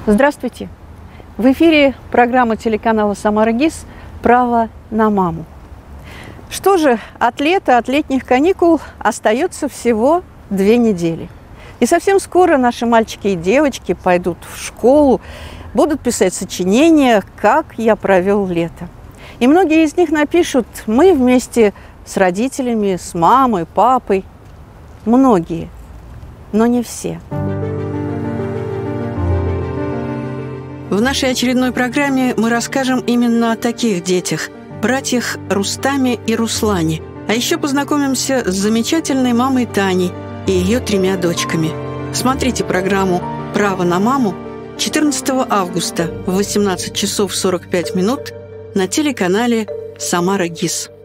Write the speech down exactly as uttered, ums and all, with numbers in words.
Здравствуйте! В эфире программа телеканала «Самара ГИС» «Право на маму». Что же, от лета, от летних каникул остается всего две недели. И совсем скоро наши мальчики и девочки пойдут в школу, будут писать сочинения, как я провел лето. И многие из них напишут: мы вместе с родителями, с мамой, папой. Многие, но не все. В нашей очередной программе мы расскажем именно о таких детях – братьях Рустаме и Руслане. А еще познакомимся с замечательной мамой Таней и ее тремя дочками. Смотрите программу «Право на маму» четырнадцатого августа в восемнадцать часов сорок пять минут на телеканале «Самара ГИС».